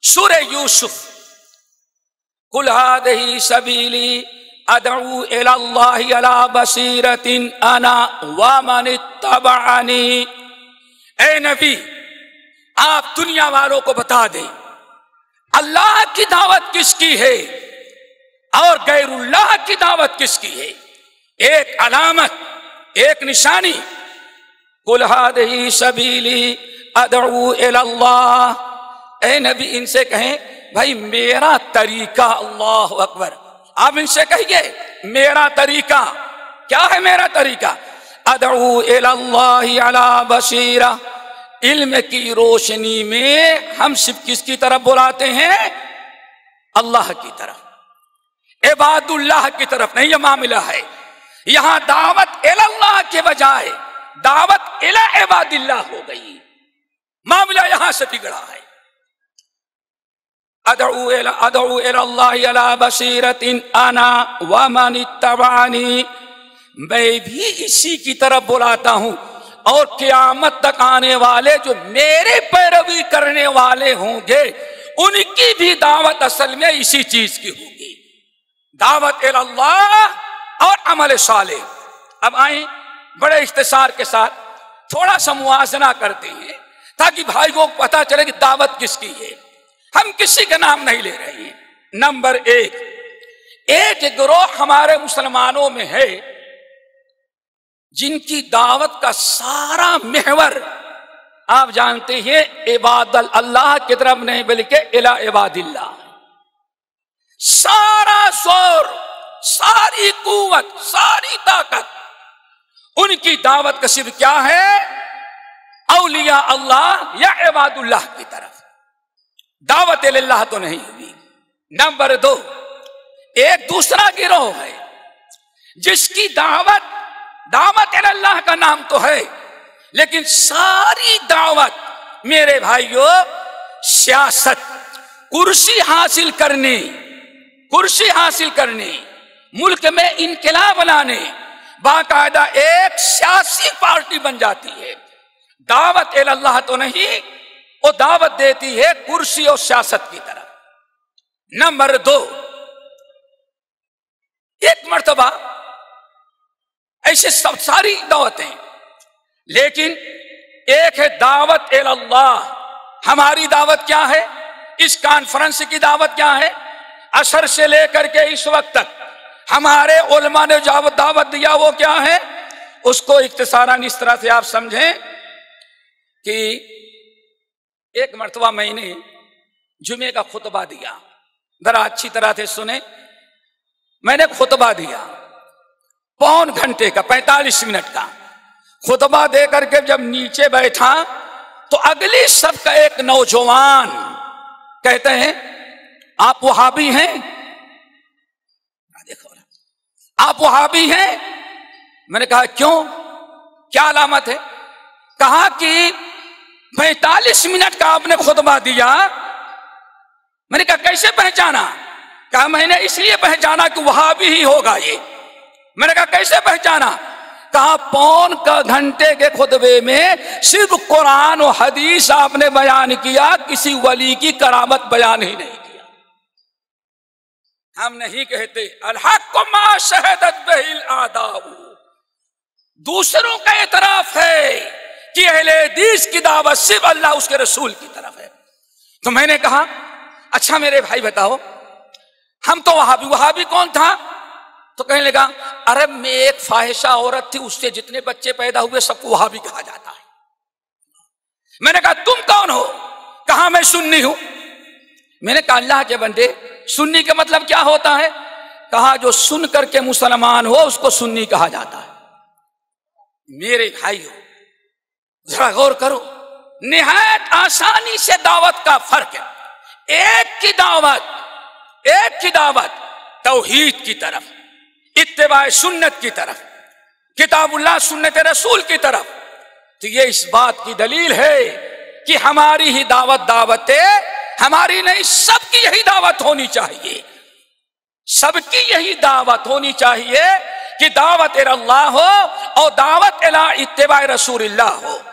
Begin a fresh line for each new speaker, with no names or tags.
سورہ یوسف، قل هذه سبیلی ادعو الی اللہ علی بصیرۃ انا ومن اتبعنی۔ اے نبی، آپ دنیا والوں کو بتا دیں اللہ کی دعوت کس کی ہے اور غیر اللہ کی دعوت کس کی ہے۔ ایک علامت، ایک نشانی، قل هذه سبیلی ادعو الی اللہ۔ اے نبی ان سے کہیں بھائی میرا طریقہ، اللہ اکبر، آپ ان سے کہیے میرا طریقہ کیا ہے؟ میرا طریقہ ادعو الی اللہ علی بصیرہ، علم کی روشنی میں ہم صرف کس کی طرف بلاتے ہیں؟ اللہ کی طرف، عباد اللہ کی طرف نہیں۔ یہ معاملہ ہے یہاں دعوت الی اللہ کے بجائے دعوت الی عباد اللہ ہو گئی، معاملہ یہاں سے بگڑا ہے۔ ادعو الی اللہ علی بصیرۃ انا ومن اتبعنی، میں بھی اسی کی طرف بلاتا ہوں اور قیامت تک آنے والے جو میرے پیروی کرنے والے ہوں گے ان کی بھی دعوت اصل میں اسی چیز کی ہوگی، دعوت الی اللہ اور عمل صالح۔ اب آئیں بڑے اختصار کے ساتھ تھوڑا سا موازنہ کرتے ہیں تاکہ بھائی کو پتہ چلے کہ دعوت کس کی ہے۔ ہم کسی کا نام نہیں لے رہے ہیں۔ نمبر ایک گروہ ہمارے مسلمانوں میں ہے جن کی دعوت کا سارا محور آپ جانتے ہیں عباد اللہ کی طرف نہیں بلکہ الی عباد اللہ، سارا زور، ساری قوت، ساری طاقت ان کی دعوت کا صرف کیا ہے؟ اولیاء اللہ یا عباد اللہ کی طرف، دعوت اللہ تو نہیں ہوئی۔ نمبر 2، ایک دوسرا گروہ ہے جس کی دعوت اللہ کا نام تو ہے لیکن ساری دعوت میرے بھائیوں سیاست، کرسی حاصل کرنے، ملک میں انقلاب لانے، باقاعدہ ایک سیاسی پارٹی بن جاتی ہے۔ دعوت اللہ تو نہیں، وہ دعوت دیتی ہے کرسی اور سیاست کی طرف۔ نمبر 2، ایک مرتبہ ایسے سب ساری دعوتیں، لیکن ایک ہے دعوت الی اللہ۔ ہماری دعوت کیا ہے؟ اس کانفرنس کی دعوت کیا ہے؟ عصر سے لے کر کے اس وقت تک ہمارے علماء نے دعوت دیا وہ کیا ہے؟ اس کو اختصاراً اس طرح سے آپ سمجھیں کہ ایک مرتبہ میں نے جمعے کا خطبہ دیا، ذرا اچھی طرح سے سنیں۔ میں نے خطبہ دیا پون گھنٹے کا، 45 منٹ کا خطبہ دے کر کے جب نیچے بیٹھا تو اگلی صف کا ایک نوجوان کہتے ہیں آپ وہابی ہیں؟ دیکھو آپ وہابی ہیں؟ میں نے کہا کیوں، کیا علامت ہے؟ کہا کہ 45 منٹ کا آپ نے خطبہ دیا۔ میں نے کہا کیسے پہچانا؟ کہا میں نے اس لیے پہچانا کہ وہابی ہی ہوگا یہ۔ میں نے کہا کیسے پہچانا؟ کہا پون کا گھنٹے کے خطبے میں صرف قرآن و حدیث آپ نے بیان کیا، کسی ولی کی کرامت بیان ہی نہیں کیا۔ ہم نہیں کہتے الحق ما شہدت بہ الاعداء، دوسروں کا اعتراف ہے کہ اہل حدیث کی دعوت صرف اللہ اس کے رسول کی طرف ہے۔ تو میں نے کہا اچھا میرے بھائی بتاؤ، ہم تو وہابی کون تھا؟ تو کہنے لگا عرب میں ایک فاحشہ عورت تھی، اس سے جتنے بچے پیدا ہوئے سب کو وہابی کہا جاتا ہے۔ میں نے کہا تم کون ہو؟ کہا میں سنی ہوں۔ میں نے کہا اللہ کے بندے سنی کا مطلب کیا ہوتا ہے؟ کہا جو سن کر کے مسلمان ہو اس کو سنی کہا جاتا ہے۔ میرے بھائی ہو ذرا غور کرو، نہایت آسانی سے دعوت کا فرق ہے۔ ایک کی دعوت توحید کی طرف، اتباع سنت کی طرف، کتاب اللہ سنت رسول کی طرف، تو یہ اس بات کی دلیل ہے کہ ہماری ہی دعوت ہماری نہیں، سب کی یہی دعوت ہونی چاہیے، سب کی یہی دعوت ہونی چاہیے کہ دعوت اللہ ہو اور دعوت الی اتباع رسول اللہ ہو۔